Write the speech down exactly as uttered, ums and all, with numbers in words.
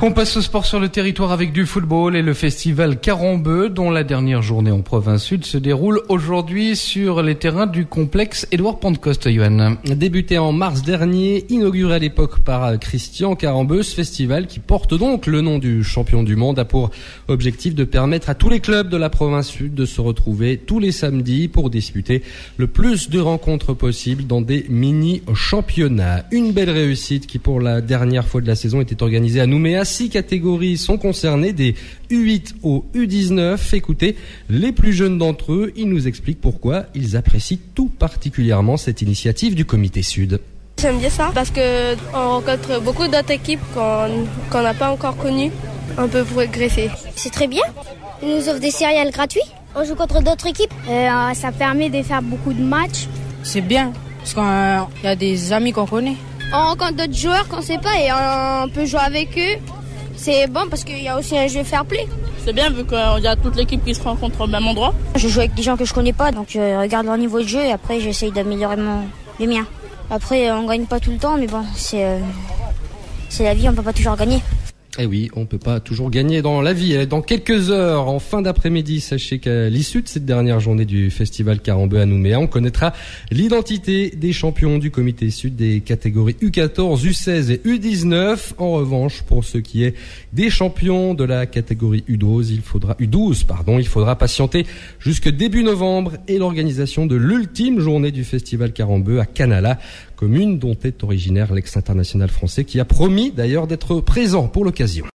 On passe au sport sur le territoire avec du football et le festival Carambeu, dont la dernière journée en province sud se déroule aujourd'hui sur les terrains du complexe Édouard Pentecoste. Yoann. Débuté en mars dernier, inauguré à l'époque par Christian Carambeu, ce festival qui porte donc le nom du champion du monde a pour objectif de permettre à tous les clubs de la province sud de se retrouver tous les samedis pour disputer le plus de rencontres possible dans des mini-championnats. Une belle réussite qui pour la dernière fois de la saison était organisée à Nouméa. Six catégories sont concernées, des U huit au U dix-neuf. Écoutez, les plus jeunes d'entre eux, ils nous expliquent pourquoi ils apprécient tout particulièrement cette initiative du Comité Sud. J'aime bien ça parce qu'on rencontre beaucoup d'autres équipes qu'on n'a pas encore connues. On peut progresser. C'est très bien. Ils nous offrent des céréales gratuits. On joue contre d'autres équipes. Euh, ça permet de faire beaucoup de matchs. C'est bien parce qu'il y a des amis qu'on connaît. On rencontre d'autres joueurs qu'on ne sait pas et on peut jouer avec eux. C'est bon parce qu'il y a aussi un jeu fair play. C'est bien vu qu'il y a toute l'équipe qui se rencontre au même endroit. Je joue avec des gens que je connais pas, donc je regarde leur niveau de jeu et après j'essaye d'améliorer mon, le mien. Après on gagne pas tout le temps, mais bon, c'est, euh, c'est la vie, on peut pas toujours gagner. Eh oui, on peut pas toujours gagner dans la vie. Dans quelques heures, en fin d'après-midi, sachez qu'à l'issue de cette dernière journée du festival Carambeu à Nouméa, on connaîtra l'identité des champions du Comité Sud des catégories U quatorze, U seize et U dix-neuf. En revanche, pour ce qui est des champions de la catégorie U douze, il faudra U douze, pardon, il faudra patienter jusque début novembre et l'organisation de l'ultime journée du festival Carambeu à Canala, commune dont est originaire l'ex-international français qui a promis d'ailleurs d'être présent pour l'occasion.